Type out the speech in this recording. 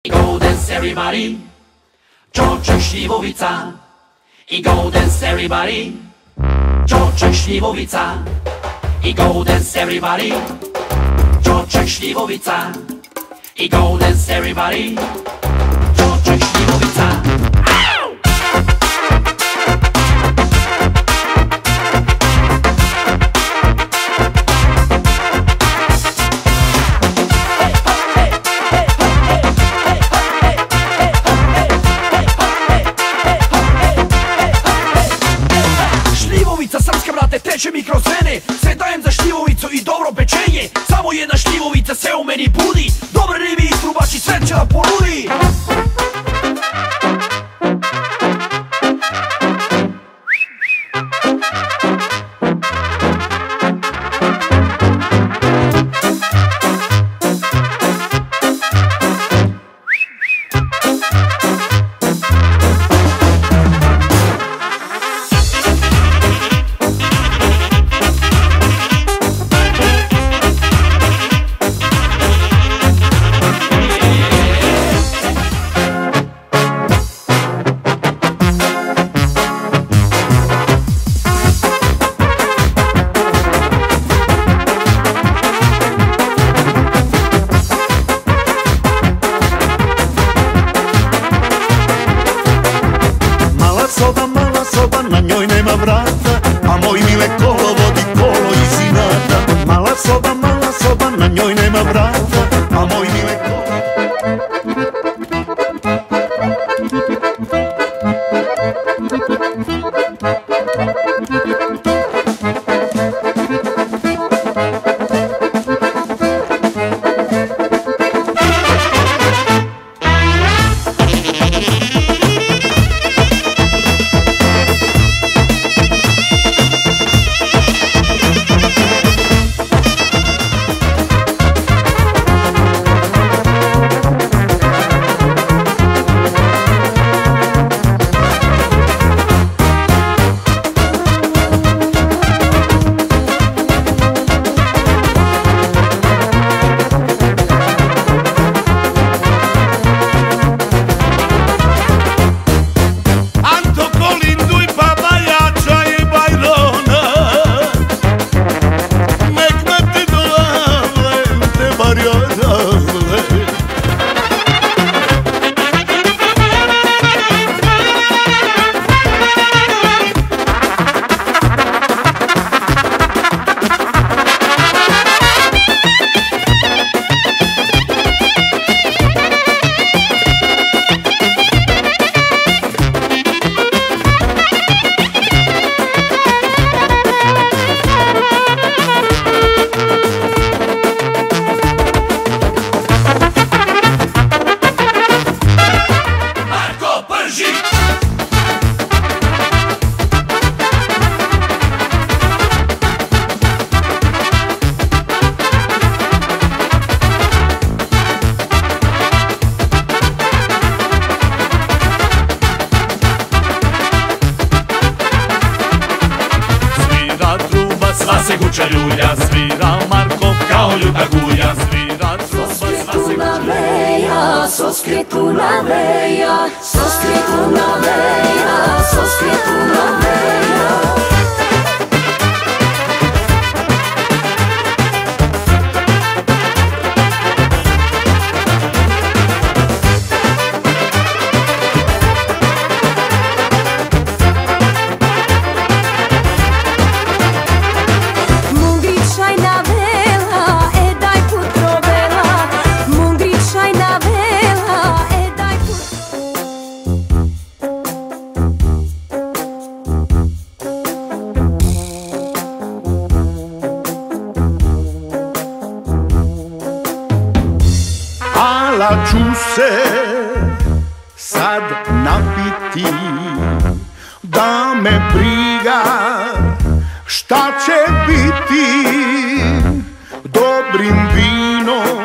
Go dance everybody, George Śliwowica. I go dance everybody, George Śliwowica. I go dance everybody, George Śliwowica. I go dance everybody, George Śliwowica. Srpska, brate, teče mi kroz vene. Sve dajem za šljivovicu i dobro pečenje. Samo jedna šljivovica se u meni budi. Dobre ribi i trubači, sve će da ponudi. Mala soba, na njoj nema vrata, a moj mile kolo vodi kolo iz inata. Mala soba, na njoj nema vrata, a moj mile kolo... Sva se kuća ljulja, svira Marko kao ljuta gulja. Svira truba, sva se kuća ljulja. Soskretuna veja, soskretuna veja, soskretuna veja. Ala ću se sad napiti, da me briga šta će biti. Dobrim vinom